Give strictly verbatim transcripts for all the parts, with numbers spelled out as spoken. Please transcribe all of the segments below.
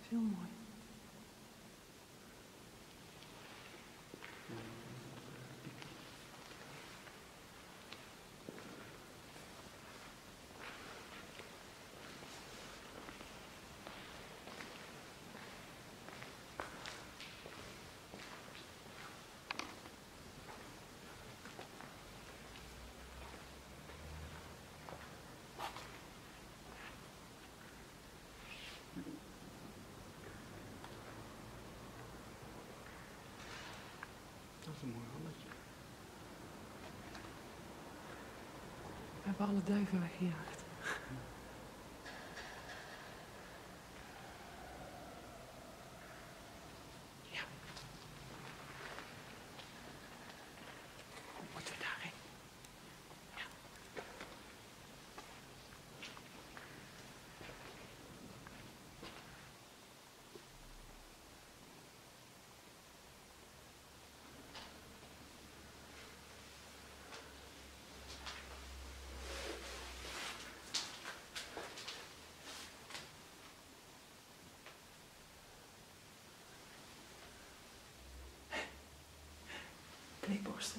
is heel mooi. Dat is een mooi halletje. We hebben alle duiven weggejaagd. Ja. Hoe moeten we daarheen? Ja. Kleedborstel.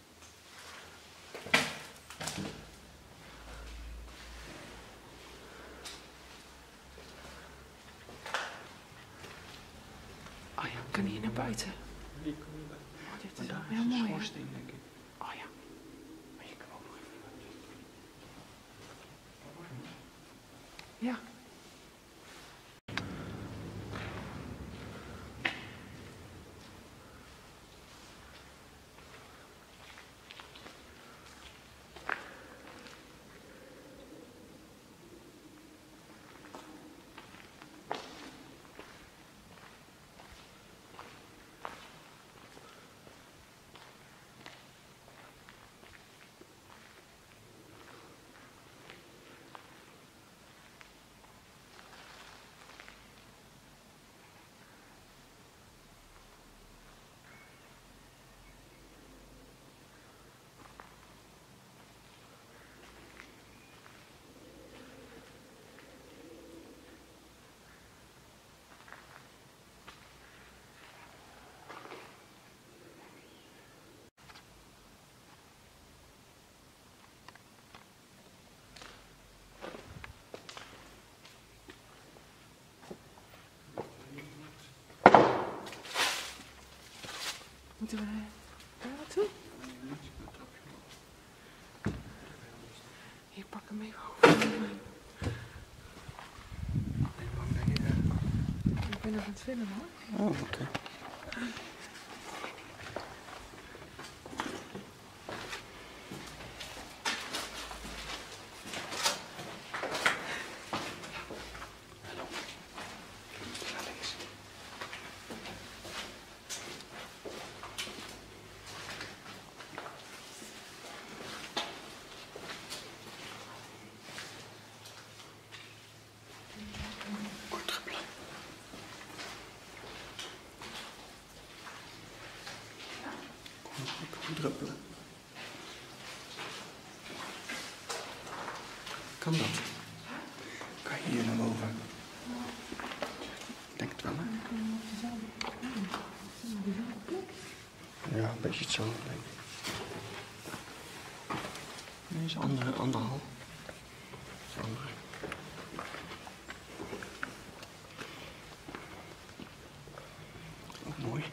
Oh ja, we kunnen hier naar buiten. Hier kom je bij. Oh, dit Maar is daar wel is heel een mooi, hè? schoorsteen, denk ik. Oh ja. Maar je kan ook nog even buiten. Ja. Moeten we daar naartoe? Hier, pak hem even over. Ik ben nog aan het filmen, hoor. Oh, oké. Okay. Druppelen. Kan dat? Kan je hier naar boven? Ik denk het wel, hè? Ja, een beetje hetzelfde, denk ik. Nee, is andere, andere hal. Is andere. Ook mooi.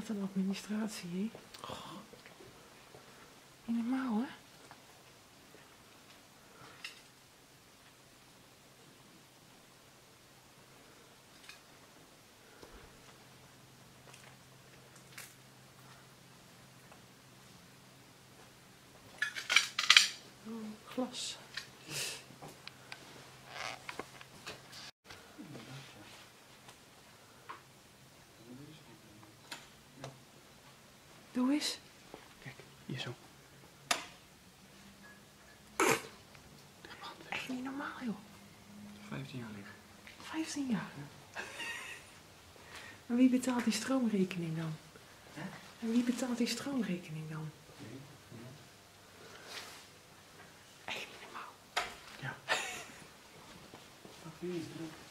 Wat een administratie, hè? Oh. Niet normaal, hè? Oh, glas. Doe eens. Kijk, hier zo. Echt niet normaal, joh. vijftien jaar liggen. vijftien jaar. Maar wie betaalt die stroomrekening dan? Hè? En wie betaalt die stroomrekening dan? Nee. Echt niet normaal. Ja. Wat vind je?